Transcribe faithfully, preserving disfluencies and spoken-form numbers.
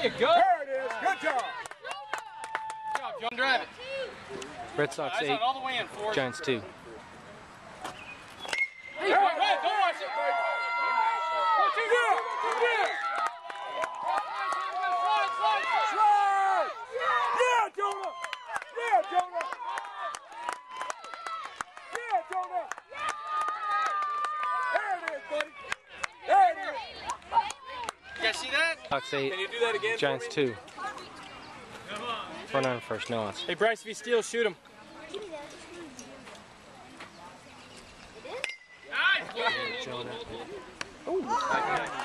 There you go. There it is. Good job. Good job, John. Drive it. Red Sox Eyes eight, on all the way in, Ford. Giants two. Hey, wait, wait, don't watch it. One, two, Yeah, yeah. Slide. Yeah, Jonah. Yeah, Jonah. Yeah, Jonah. There it is, buddy. There it is. You guys see that? Sox eight, Can you do that again Giants for me? two. Front on first, no outs. Hey, Bryce, if he steals, shoot him. Jonah.